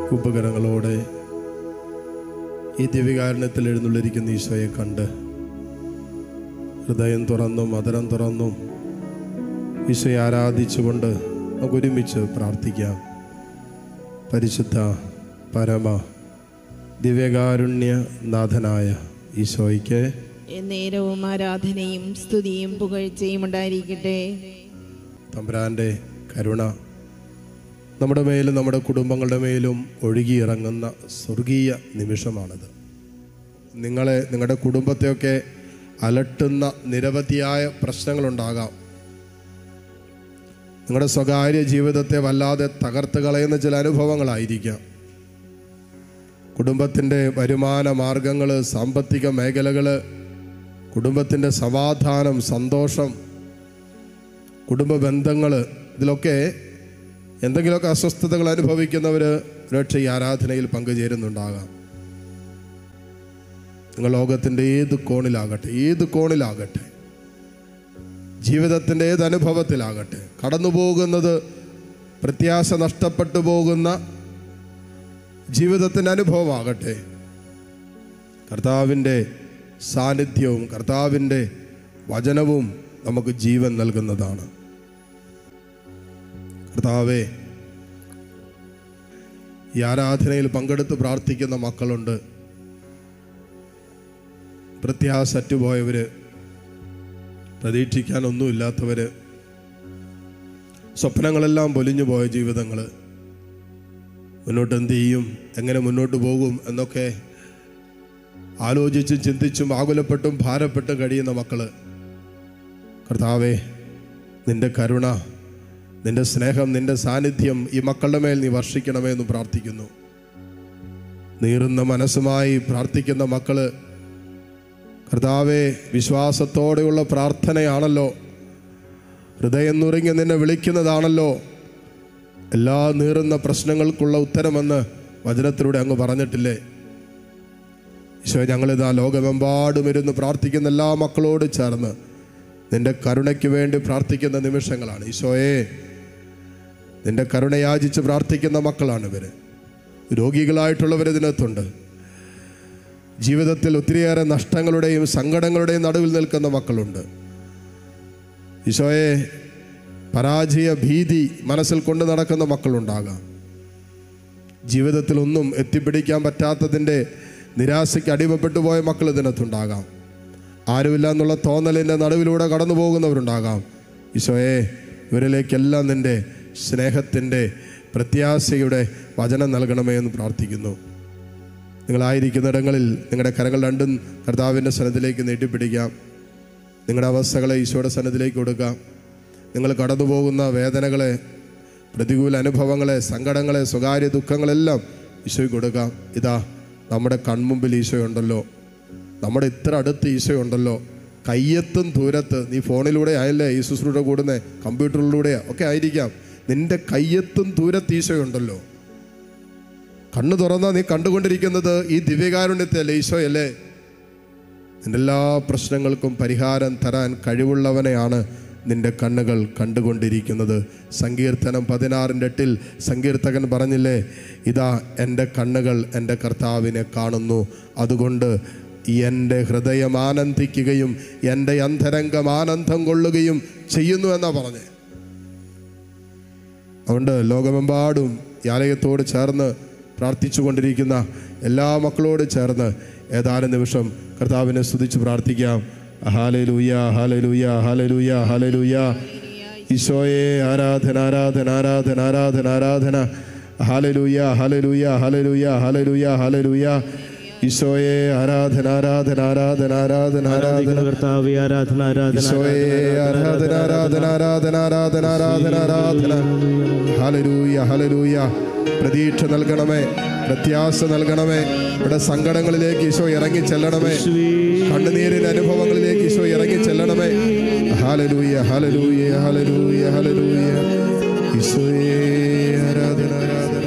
ഉപകരണങ്ങളോടെ ഈ ദിവ്യകാരുണ്യത്തിൽ എഴുന്നള്ളിരിക്കുന്ന ഈശോയെ കണ്ട് ഹൃദയം തുറന്നും മധുരം തുറന്നും ഈശോയെ ആരാധിച്ചുകൊണ്ട് നമുക്ക് ഒരുമിച്ച് പ്രാർത്ഥിക്കാം. പരിശുദ്ധ പരമ ദിവ്യകാരുണ്യനാഥനായ ഈശോയ്ക്ക് നേരവും ആരാധനയും സ്തുതിയും പുകഴ്ചയും ഉണ്ടായിരിക്കട്ടെ. തമ്പുരാൻ്റെ കരുണ നമ്മുടെ മേലും നമ്മുടെ കുടുംബങ്ങളുടെ മേലും ഒഴുകിയിറങ്ങുന്ന സ്വർഗീയ നിമിഷമാണിത്. നിങ്ങളുടെ കുടുംബത്തെയൊക്കെ അലട്ടുന്ന നിരവധിയായ പ്രശ്നങ്ങളുണ്ടാകാം. നിങ്ങളുടെ സ്വകാര്യ ജീവിതത്തെ വല്ലാതെ തകർത്ത് കളയുന്ന ചില അനുഭവങ്ങളായിരിക്കാം. കുടുംബത്തിൻ്റെ വരുമാന മാർഗങ്ങൾ, സാമ്പത്തിക മേഖലകൾ, കുടുംബത്തിൻ്റെ സമാധാനം, സന്തോഷം, കുടുംബ ബന്ധങ്ങൾ, ഇതിലൊക്കെ എന്തെങ്കിലുമൊക്കെ അസ്വസ്ഥതകൾ അനുഭവിക്കുന്നവർ ഒരുപക്ഷേ ഈ ആരാധനയിൽ പങ്കുചേരുന്നുണ്ടാകാം. നിങ്ങൾ ലോകത്തിൻ്റെ ഏത് കോണിലാകട്ടെ, ജീവിതത്തിൻ്റെ ഏത് അനുഭവത്തിലാകട്ടെ, കടന്നു പോകുന്നത് പ്രത്യാശ നഷ്ടപ്പെട്ടു പോകുന്ന ജീവിതത്തിൻ്റെ അനുഭവമാകട്ടെ, കർത്താവിൻ്റെ സാന്നിധ്യവും കർത്താവിൻ്റെ വചനവും നമുക്ക് ജീവൻ നൽകുന്നതാണ്. കർത്താവേ, ഈ ആരാധനയിൽ പങ്കെടുത്ത് പ്രാർത്ഥിക്കുന്ന മക്കളുണ്ട്. പ്രത്യാശ അറ്റുപോയവർ, പ്രതീക്ഷിക്കാനൊന്നുമില്ലാത്തവർ, സ്വപ്നങ്ങളെല്ലാം പൊലിഞ്ഞു പോയ ജീവിതങ്ങൾ, മുന്നോട്ട് എന്ത് ചെയ്യും, എങ്ങനെ മുന്നോട്ട് പോകും എന്നൊക്കെ ആലോചിച്ചും ചിന്തിച്ചും ആകുലപ്പെട്ടും ഭാരപ്പെട്ടും കഴിയുന്ന മക്കൾ, കർത്താവേ, നിൻ്റെ കരുണ, നിൻ്റെ സ്നേഹം, നിൻ്റെ സാന്നിധ്യം ഈ മക്കളുടെ മേൽ നീ വർഷിക്കണമേ എന്ന് പ്രാർത്ഥിക്കുന്നു. നീറുന്ന മനസ്സുമായി പ്രാർത്ഥിക്കുന്ന മക്കൾ, കർത്താവേ, വിശ്വാസത്തോടെയുള്ള പ്രാർത്ഥനയാണല്ലോ, ഹൃദയം നുറുങ്ങി നിന്നെ വിളിക്കുന്നതാണല്ലോ എല്ലാ നീറുന്ന പ്രശ്നങ്ങൾക്കുള്ള ഉത്തരമെന്ന് വചനത്തിലൂടെ അങ്ങ് പറഞ്ഞിട്ടില്ലേ? ഈശോ, ഞങ്ങളിതാ ലോകമെമ്പാടും ഇരുന്ന് പ്രാർത്ഥിക്കുന്ന എല്ലാ മക്കളോട് ചേർന്ന് നിൻ്റെ കരുണയ്ക്ക് വേണ്ടി പ്രാർത്ഥിക്കുന്ന നിമിഷങ്ങളാണ്. ഈശോയെ, നിൻ്റെ കരുണ യാചിച്ച് പ്രാർത്ഥിക്കുന്ന മക്കളാണ് ഇവർ. രോഗികളായിട്ടുള്ളവർ ഇതിനകത്തുണ്ട്. ജീവിതത്തിൽ ഒത്തിരിയേറെ നഷ്ടങ്ങളുടെയും സങ്കടങ്ങളുടെയും നടുവിൽ നിൽക്കുന്ന മക്കളുണ്ട്. ഈശോയെ, പരാജയ ഭീതി മനസ്സിൽ കൊണ്ട് നടക്കുന്ന മക്കളുണ്ടാകാം. ജീവിതത്തിൽ ഒന്നും എത്തിപ്പിടിക്കാൻ പറ്റാത്തതിൻ്റെ നിരാശയ്ക്ക് അടിമപ്പെട്ടു പോയ മക്കൾ ഇതിനകത്തുണ്ടാകാം. ആരുമില്ല എന്നുള്ള തോന്നലിൻ്റെ നടുവിലൂടെ കടന്നു പോകുന്നവരുണ്ടാകാം. ഈശോയെ, ഇവരിലേക്കെല്ലാം നിൻ്റെ സ്നേഹത്തിൻ്റെ പ്രത്യാശയുടെ വചനം നൽകണമേ എന്ന് പ്രാർത്ഥിക്കുന്നു. നിങ്ങളായിരിക്കുന്നിടങ്ങളിൽ നിങ്ങളുടെ കരങ്ങൾ രണ്ടും കർത്താവിൻ്റെ സന്നിധിയിലേക്ക് നീട്ടിപ്പിടിക്കാം. നിങ്ങളുടെ അവസ്ഥകളെ ഈശോയുടെ സന്നിധിയിലേക്ക് കൊടുക്കാം. നിങ്ങൾ കടന്നു പോകുന്ന വേദനകളെ, പ്രതികൂല അനുഭവങ്ങളെ, സങ്കടങ്ങളെ, സ്വകാര്യ ദുഃഖങ്ങളെല്ലാം ഈശോയ്ക്ക് കൊടുക്കാം. ഇതാ നമ്മുടെ കൺമുമ്പിൽ ഈശോയുണ്ടല്ലോ, നമ്മുടെ ഇത്ര അടുത്ത് ഈശോയുണ്ടല്ലോ. കയ്യെത്തും ദൂരത്ത്, നീ ഫോണിലൂടെ ആയല്ലേ ഈ ശുശ്രൂഷ കൂടുന്നത്, കമ്പ്യൂട്ടറിലൂടെ ഒക്കെ ആയിരിക്കാം, നിൻ്റെ കയ്യെത്തും ദൂരത്ത് ഈശോയുണ്ടല്ലോ. കണ്ണു തുറന്നാൽ നീ കണ്ടുകൊണ്ടിരിക്കുന്നത് ഈ ദിവ്യകാരുണ്യത്തെയല്ലേ, ഈശോയല്ലേ? നിൻ്റെ എല്ലാ പ്രശ്നങ്ങൾക്കും പരിഹാരം തരാൻ കഴിവുള്ളവനെയാണ് നിൻ്റെ കണ്ണുകൾ കണ്ടുകൊണ്ടിരിക്കുന്നത്. സങ്കീർത്തനം 16:8 സങ്കീർത്തകൻ പറഞ്ഞില്ലേ, ഇതാ എൻ്റെ കണ്ണുകൾ എൻ്റെ കർത്താവിനെ കാണുന്നു, അതുകൊണ്ട് എൻ്റെ ഹൃദയം ആനന്ദിക്കുകയും എൻ്റെ അന്തരംഗം ആനന്ദം കൊള്ളുകയും ചെയ്യുന്നു എന്നാ പറഞ്ഞേ. അതുകൊണ്ട് ലോകമെമ്പാടും ഈ ആലയത്തോട് ചേർന്ന് പ്രാർത്ഥിച്ചു കൊണ്ടിരിക്കുന്ന എല്ലാ മക്കളോട് ചേർന്ന് ഏതാനും നിമിഷം കർത്താവിനെ സ്തുതിച്ച് പ്രാർത്ഥിക്കാം. ഹല്ലേലൂയ, ഹല്ലേലൂയ, ഹല്ലേലൂയ, ഹല്ലേലൂയ. ഈശോയെ, ആരാധന, ആരാധന, ആരാധന, ആരാധന, ആരാധന. ഹല്ലേലൂയ, ഹല്ലേലൂയ, ഹല്ലേലൂയ, ഹല്ലേലൂയ, ഹല്ലേലൂയ. ഈശോയെ, ആരാധന, ആരാധന, ആരാധന, ആരാധന, ആരാധന. കർത്താവേ, ആരാധന, ആരാധന. ഈശോയെ, ആരാധന, ആരാധന, ആരാധന, ആരാധന, ആരാധന, ആരാധന. ഹല്ലേലൂയ, ഹല്ലേലൂയ. പ്രതീക്ഷ നൽകണമേ, പ്രത്യാശ നൽകണമേ. ഇവിടെ സങ്കടങ്ങളിലേക്ക് ഈശോ ഇറങ്ങി ചെല്ലണമേ, കണ്ണുനീരിന്റെ അനുഭവങ്ങളിലേക്ക് ഈശോ ഇറങ്ങി ചെല്ലണമേ. ഹല്ലേലൂയ, ഹല്ലേലൂയ, ഹല്ലേലൂയ, ഹല്ലേലൂയ. ഈശോയെ, ആരാധന, ആരാധന,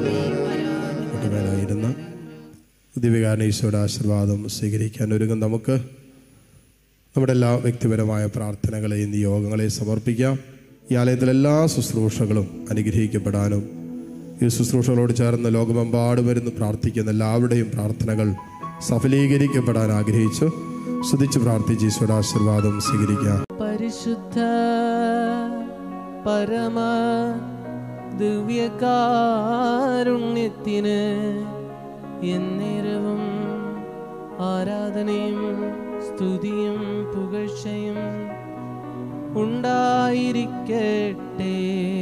ആരാധന. ദിവ്യകാരുണ്യ ഈശോയുടെ ആശീർവാദം സ്വീകരിക്കാൻ ഒരുങ്ങും നമുക്ക് നമ്മുടെ എല്ലാ വ്യക്തിപരമായ പ്രാർത്ഥനകളെയും നിയോഗങ്ങളെയും സമർപ്പിക്കാം. ഈ ആലയത്തിലെ എല്ലാ ശുശ്രൂഷകളും അനുഗ്രഹിക്കപ്പെടാനും ഈ ശുശ്രൂഷകളോട് ചേർന്ന് ലോകമെമ്പാടും വരുന്നു പ്രാർത്ഥിക്കുന്ന എല്ലാവരുടെയും പ്രാർത്ഥനകൾ സഫലീകരിക്കപ്പെടാൻ ആഗ്രഹിച്ചു സ്തുതിച്ച് പ്രാർത്ഥിച്ച് ഈശോയുടെ ആശീർവാദം സ്വീകരിക്കാം. പരിശുദ്ധ പരമ ദിവ്യകാരുണ്യത്തിന് എന്നേരവും ആരാധനയും സ്തുതിയും പുകഴ്ചയും ഉണ്ടായിരിക്കട്ടെ.